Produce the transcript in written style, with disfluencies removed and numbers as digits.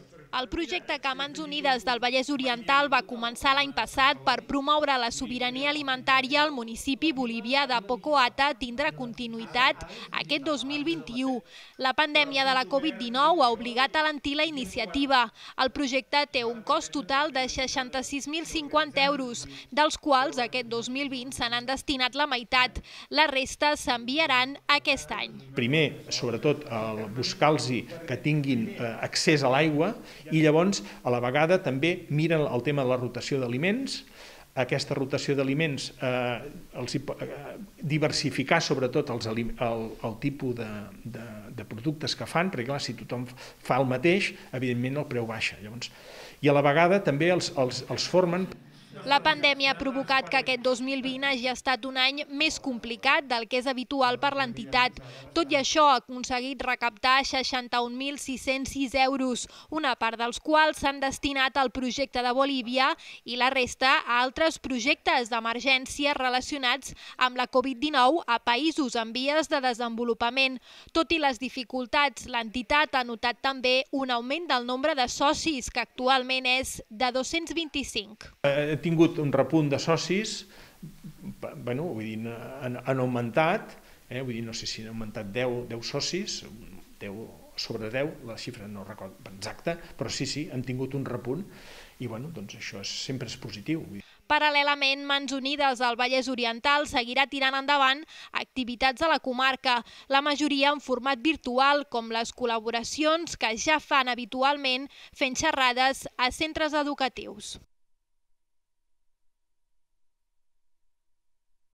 El projecte que Mans Unides del Vallès Oriental va començar l'any passat per promoure la sobirania alimentària al municipi bolivià de Pocoata tindrà continuïtat aquest 2021. La pandèmia de la Covid-19 ha obligat a alentir la iniciativa. El projecte té un cost total de 66.050 euros, dels quals aquest 2020 se n'han destinat la meitat. La resta s'enviaran aquest any. Primer, sobretot, buscar-los que tinguin accés a l'aigua i llavors, a la vegada, també miren el tema de la rotació d'aliments. Aquesta rotació d'aliments, diversificar sobretot el tipus de productes que fan, perquè clar, si tothom fa el mateix, evidentment el preu baixa. I a la vegada també els formen. La pandèmia ha provocat que aquest 2020 hagi estat un any més complicat del que és habitual per l'entitat. Tot i això, ha aconseguit recaptar 61.606 euros, una part dels quals s'han destinat al projecte de Bolívia i la resta a altres projectes d'emergència relacionats amb la Covid-19 a països en vies de desenvolupament. Tot i les dificultats, l'entitat ha notat també un augment del nombre de socis, que actualment és de 225. He tingut un repunt de socis, han augmentat, no sé si han augmentat 10 socis, 10 sobre 10, la xifra no recordo exacta, però sí, han tingut un repunt i això sempre és positiu. Paral·lelament, Mans Unides del Vallès Oriental seguirà tirant endavant activitats a la comarca, la majoria en format virtual, com les col·laboracions que ja fan habitualment fent xerrades a centres educatius.